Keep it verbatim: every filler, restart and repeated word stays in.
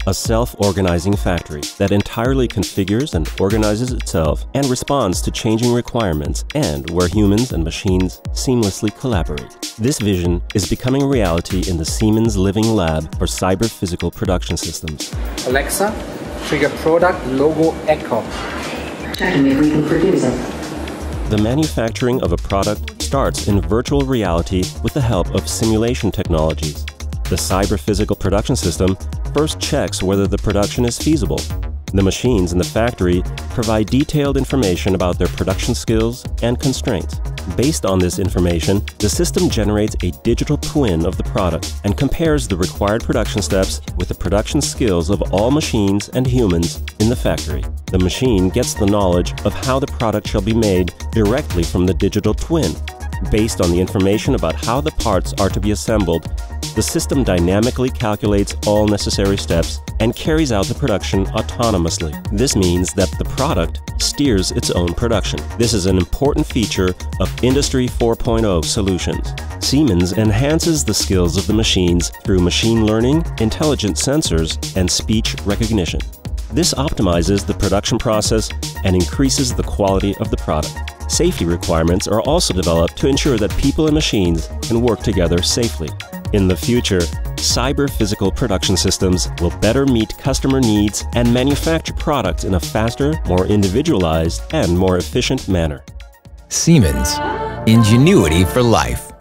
a self-organizing factory that entirely configures and organizes itself and responds to changing requirements, and where humans and machines seamlessly collaborate. This vision is becoming reality in the Siemens Living Lab for cyber-physical production systems. Alexa, trigger product logo echo. Checking if we can produce it. The manufacturing of a product starts in virtual reality with the help of simulation technologies. The cyber-physical production system first checks whether the production is feasible. The machines in the factory provide detailed information about their production skills and constraints. Based on this information, the system generates a digital twin of the product and compares the required production steps with the production skills of all machines and humans in the factory. The machine gets the knowledge of how the product shall be made directly from the digital twin. Based on the information about how the parts are to be assembled, the system dynamically calculates all necessary steps and carries out the production autonomously. This means that the product steers its own production. This is an important feature of Industry four point oh solutions. Siemens enhances the skills of the machines through machine learning, intelligent sensors, and speech recognition. This optimizes the production process and increases the quality of the product. Safety requirements are also developed to ensure that people and machines can work together safely. In the future, cyber-physical production systems will better meet customer needs and manufacture products in a faster, more individualized, and more efficient manner. Siemens. Ingenuity for life.